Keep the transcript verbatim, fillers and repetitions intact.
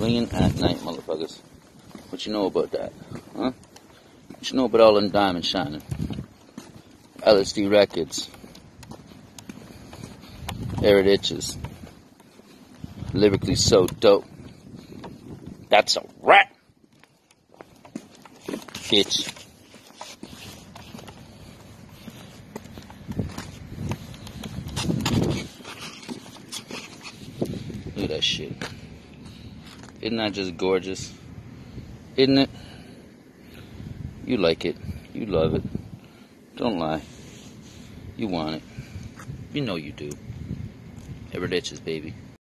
Swinging at night, motherfuckers. What you know about that? Huh? What you know about all them diamonds shining? L S D records. Arid itches. Lyrically so dope. That's a rat! Bitch. Look at that shit. Isn't that just gorgeous? Isn't it? You like it. You love it. Don't lie. You want it. You know you do. Arid itches, baby.